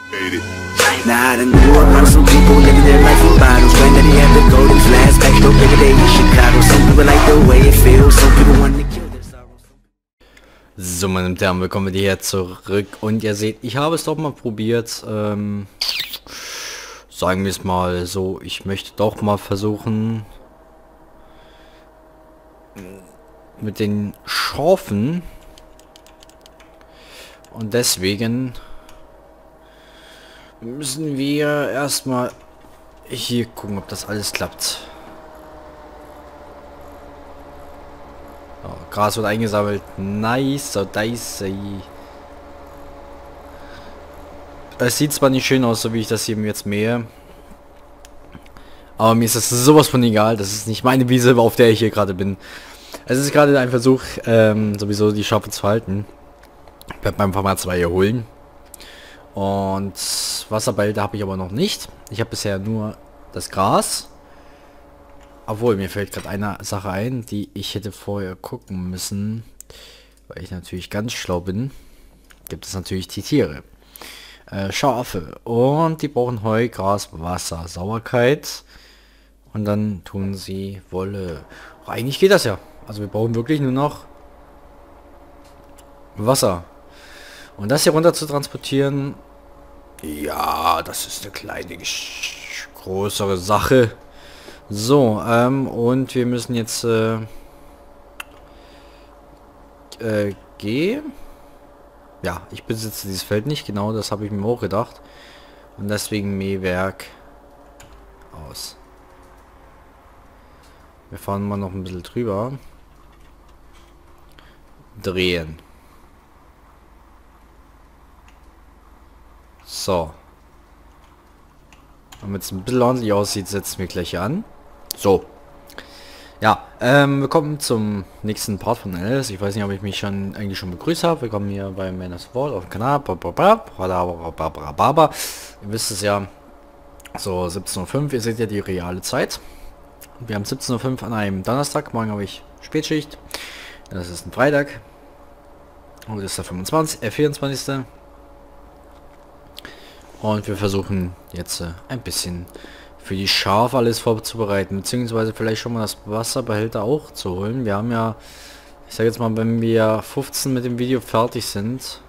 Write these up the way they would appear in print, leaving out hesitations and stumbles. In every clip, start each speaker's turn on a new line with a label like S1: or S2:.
S1: Nah, I done grew up on some people living their life in bottles. Granddaddy had the golden flask, backstop every day in Chicago. Some people like the way it feels, some people want to kill their sorrows.
S2: So, meine Damen und Herren, willkommen hier zurück. Und ihr seht, ich habe es doch mal probiert. Sagen wir es mal so, ich möchte doch mal versuchen, mit den Schafen. Und deswegen müssen wir erstmal hier gucken, ob das alles klappt. Oh, Gras wird eingesammelt. Nice, so dicey. Es sieht zwar nicht schön aus, so wie ich das hier jetzt mähe. Aber mir ist das sowas von egal. Das ist nicht meine Wiese, auf der ich hier gerade bin. Es ist gerade ein Versuch, sowieso die Schafe zu halten. Ich werde beim Format 2 hier holen. Und Wasserbälle habe ich aber noch nicht. Ich habe bisher nur das Gras. Obwohl, mir fällt gerade eine Sache ein, die ich hätte vorher gucken müssen. Weil ich natürlich ganz schlau bin. Gibt es natürlich die Tiere. Schafe. Und die brauchen Heu, Gras, Wasser, Sauerkeit. Und dann tun sie Wolle. Oh, eigentlich geht das ja. Also wir brauchen wirklich nur noch Wasser. Und das hier runter zu transportieren, ja, das ist eine kleine, größere Sache. So, und wir müssen jetzt gehen. Ja, ich besitze dieses Feld nicht, genau, das habe ich mir auch gedacht. Und deswegen Mähwerk aus. Wir fahren mal noch ein bisschen drüber. Drehen. So. Damit es ein bisschen ordentlich aussieht, setzen wir gleich an. So. Ja, wir kommen zum nächsten Part von Alice. Ich weiß nicht, ob ich mich eigentlich schon begrüßt habe. Willkommen hier bei Manus World auf dem Kanal. Ihr wisst es ja. So, 17:05 Uhr. Ihr seht ja die reale Zeit. Wir haben 17:05 Uhr an einem Donnerstag. Morgen habe ich Spätschicht. Das ist ein Freitag. Heute ist der 24. Und wir versuchen jetzt ein bisschen für die Schafe alles vorzubereiten, beziehungsweise vielleicht schon mal das Wasserbehälter auch zu holen. Wir haben ja, ich sage jetzt mal, wenn wir 15 mit dem Video fertig sind,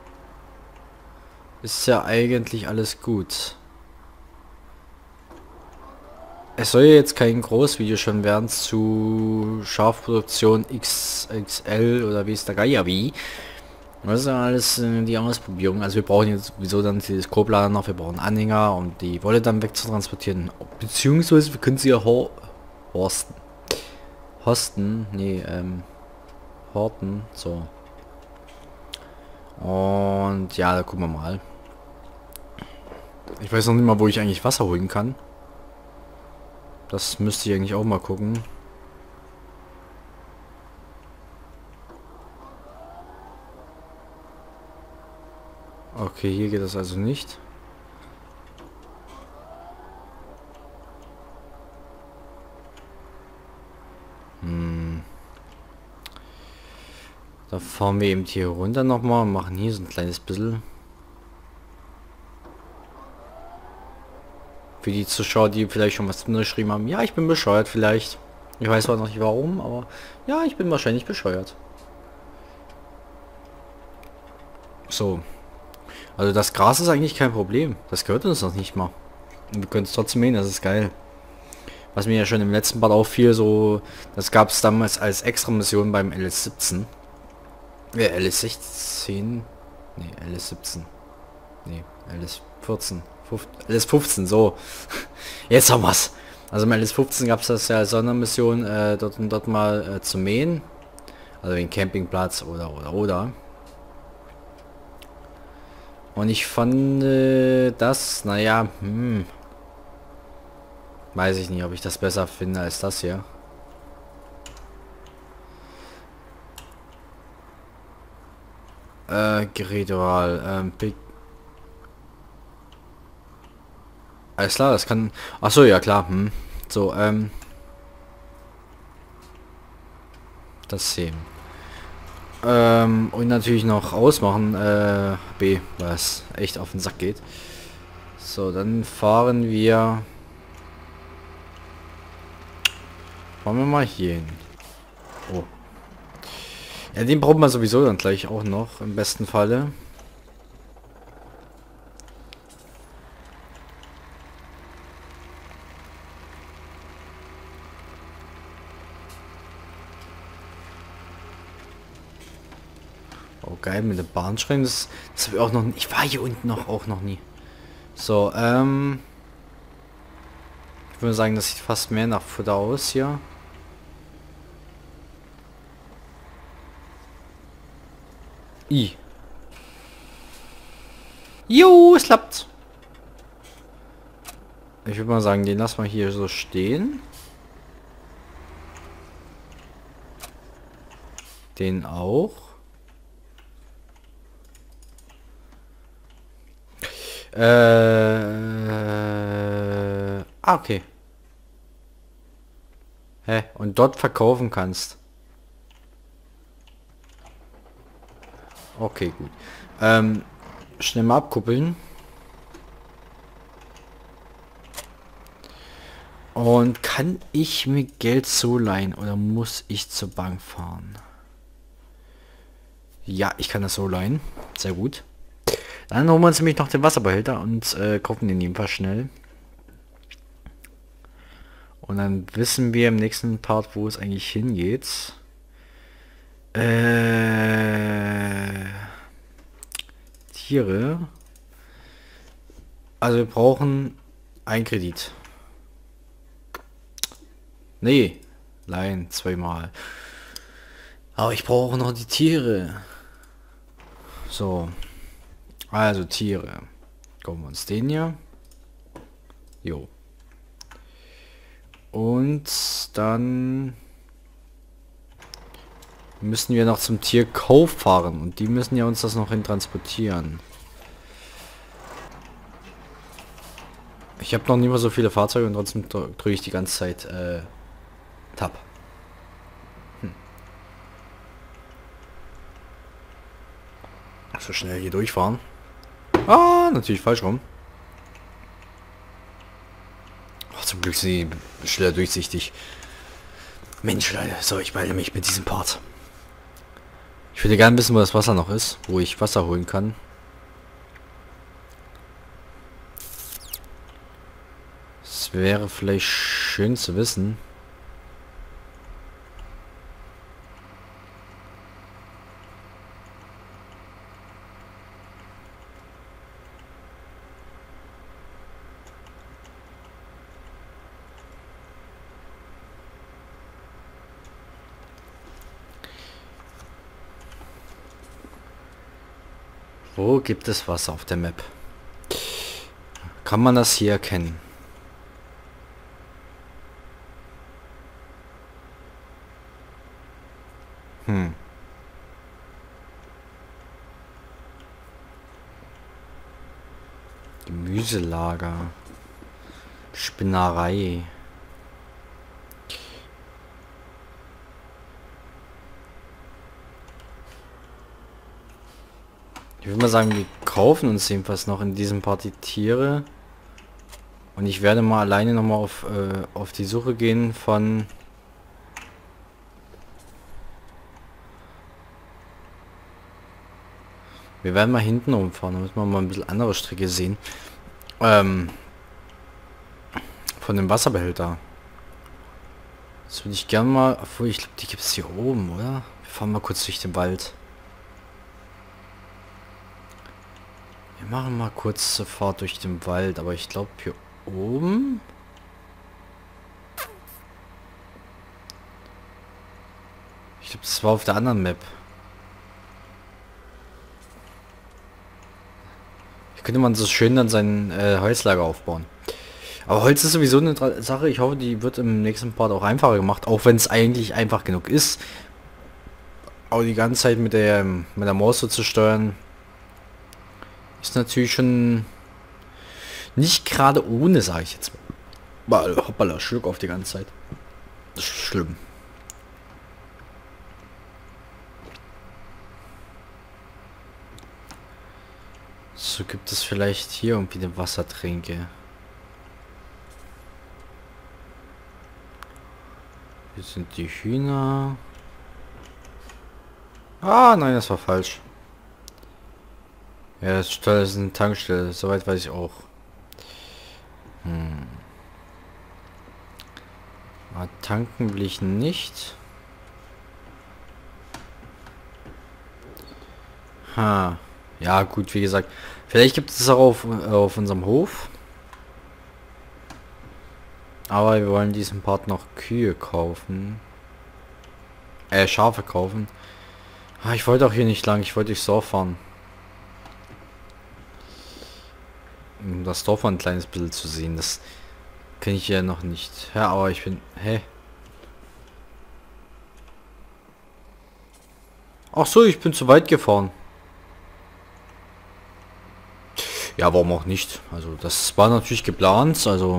S2: ist ja eigentlich alles gut. Es soll ja jetzt kein Großvideo schon werden zu Schafproduktion XXL oder wie ist der Geier wie. Das ist ja alles die Ausprobierung. Also wir brauchen jetzt sowieso dann Teleskoplader noch, wir brauchen Anhänger, um die Wolle dann wegzutransportieren. Beziehungsweise wir können sie ja horsten, horten, so. Und ja, da gucken wir mal. Ich weiß noch nicht mal, wo ich eigentlich Wasser holen kann. Das müsste ich eigentlich auch mal gucken. Okay, hier geht das also nicht. Da fahren wir eben hier runter nochmal und machen hier so ein kleines bisschen. Für die Zuschauer, die vielleicht schon was geschrieben haben. Ja, ich bin bescheuert vielleicht. Ich weiß zwar noch nicht warum, aber ja, ich bin wahrscheinlich bescheuert. So. Also das Gras ist eigentlich kein Problem. Das gehört uns noch nicht mal. Und wir können es trotzdem mähen, das ist geil. Was mir ja schon im letzten Part auffiel, so, das gab es damals als extra Mission beim LS17. LS16. Nee, LS17. Nee, LS14. LS15, so. Jetzt haben wir's. Also im LS15 gab es das ja als Sondermission, dort mal zu mähen. Also den Campingplatz oder. Und ich fand das, naja, weiß ich nicht, ob ich das besser finde als das hier. Gerätewahl, alles klar, das kann, ach so, ja klar, so, das sehen. Und natürlich noch ausmachen, B, was echt auf den Sack geht. So, dann fahren wir mal hier hin. Oh. Ja, den brauchen wir sowieso dann gleich auch noch, im besten Falle. Oh geil, mit der Bahnschreien, das habe ich auch noch. Ich war hier unten auch noch nie. So, ich würde sagen, das sieht fast mehr nach Futter aus hier. Jo, es klappt. Ich würde mal sagen, den lassen wir hier so stehen. Den auch. Okay. Hä? Und dort verkaufen kannst. Okay, gut. Schnell mal abkuppeln. Und kann ich mir Geld so leihen oder muss ich zur Bank fahren? Ja, ich kann das so leihen. Sehr gut. Dann holen wir uns nämlich noch den Wasserbehälter und kaufen den jedenfalls schnell. Und dann wissen wir im nächsten Part, wo es eigentlich hingeht. Tiere. Also wir brauchen einen Kredit. Nee, leihen zweimal. Aber ich brauche noch die Tiere. So. Also Tiere. Gucken wir uns den hier. Jo. Und dann müssen wir noch zum Tierkauf fahren. Und die müssen ja uns das noch hin transportieren. Ich habe noch nie mal so viele Fahrzeuge und trotzdem drücke ich die ganze Zeit Tab. So schnell hier durchfahren. Ah, natürlich falsch rum. Ach, zum Glück sind die schneller durchsichtig. Mensch, Leute, so, ich melde mich mit diesem Part. Ich würde gerne wissen, wo das Wasser noch ist, wo ich Wasser holen kann. Es wäre vielleicht schön zu wissen. Wo gibt es Wasser auf der Map? Kann man das hier erkennen? Gemüselager. Spinnerei. Ich würde mal sagen, wir kaufen uns jedenfalls noch in diesem Part die Tiere. Und ich werde mal alleine nochmal auf die Suche gehen von... Wir werden mal hinten rumfahren, damit wir mal ein bisschen andere Strecke sehen. Von dem Wasserbehälter. Das würde ich gerne mal... Obwohl, ich glaube, die gibt es hier oben, oder? Wir fahren mal kurz durch den Wald. Wir machen mal kurz eine Fahrt durch den Wald, aber ich glaube hier oben... Ich glaube, das war auf der anderen Map. Hier könnte man so schön dann sein Holzlager aufbauen. Aber Holz ist sowieso eine Sache, ich hoffe, die wird im nächsten Part auch einfacher gemacht, auch wenn es eigentlich einfach genug ist. Aber die ganze Zeit mit der Maus so zu steuern, ist natürlich schon nicht gerade ohne, sage ich jetzt mal. Hoppala, Schluck auf die ganze Zeit. Das ist schlimm. So gibt es vielleicht hier irgendwie eine Wassertränke. Hier sind die Hühner. Ah, nein, das war falsch. Ja, das ist eine Tankstelle. Soweit weiß ich auch. Aber tanken will ich nicht. Ha. Ja, gut, wie gesagt. Vielleicht gibt es auch auf unserem Hof. Aber wir wollen diesen Part noch Kühe kaufen. Schafe kaufen. Ah, ich wollte auch hier nicht lang. Ich wollte durchs Dorf fahren. Um das Dorf ein kleines bisschen zu sehen. Das kenne ich ja noch nicht. Ja, aber ich bin... Hä? Ach so, ich bin zu weit gefahren. Ja, warum auch nicht? Also das war natürlich geplant. Also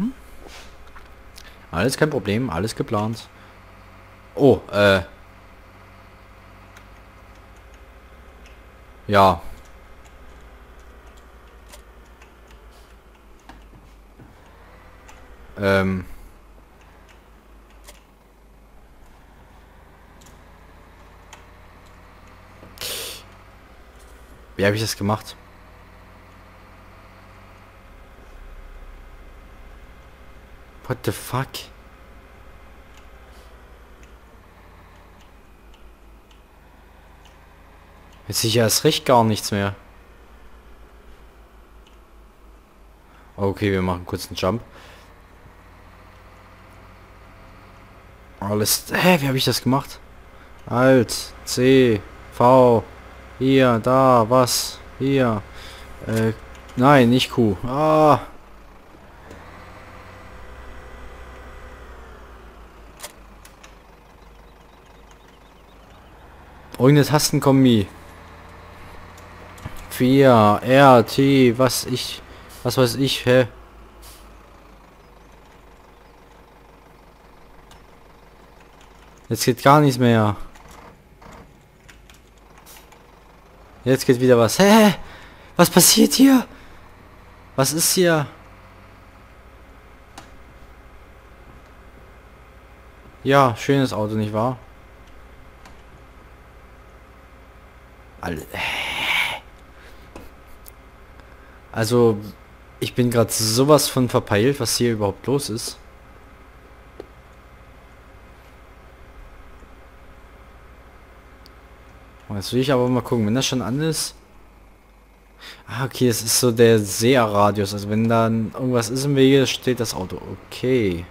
S2: alles kein Problem, alles geplant. Oh, ja. Wie habe ich das gemacht? What the fuck? Jetzt sehe ich ja erst recht gar nichts mehr. Okay, wir machen kurz einen Jump. Alles... Hä, wie habe ich das gemacht? Alt, C, V, hier, da, was, hier. Nein, nicht Q. Ah. Irgendeine Tastenkombi. 4, R, T, was weiß ich, hä? Jetzt geht gar nichts mehr. Jetzt geht wieder was. Hä? Was passiert hier? Was ist hier? Ja, schönes Auto, nicht wahr? Also, ich bin gerade sowas von verpeilt, was hier überhaupt los ist. Jetzt will ich aber mal gucken, wenn das schon an ist. Ah, okay, es ist so der Seherradius. Also wenn dann irgendwas ist im Wege, steht das Auto. Okay.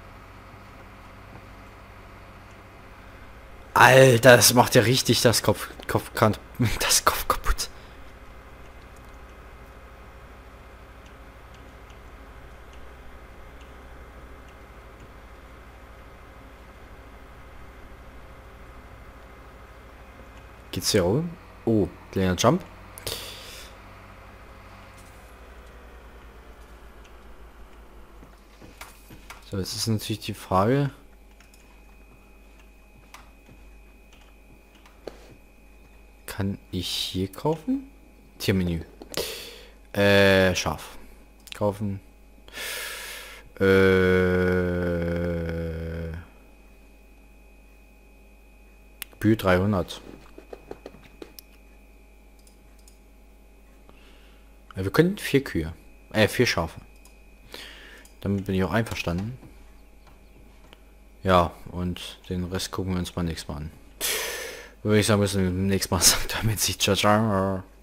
S2: Alter, das macht ja richtig das Kopf kaputt. Geht's hier rum? Oh, kleiner Jump. So, jetzt ist natürlich die Frage. Kann ich hier kaufen? Tiermenü. Schaf. Kaufen. Gebühr 300. Wir können 4 Kühe. 4 Schafe. Damit bin ich auch einverstanden. Ja, und den Rest gucken wir uns mal nächstes Mal an. Würde ich sagen, bis zum nächsten Mal. Sagt damit sich ciao, ciao.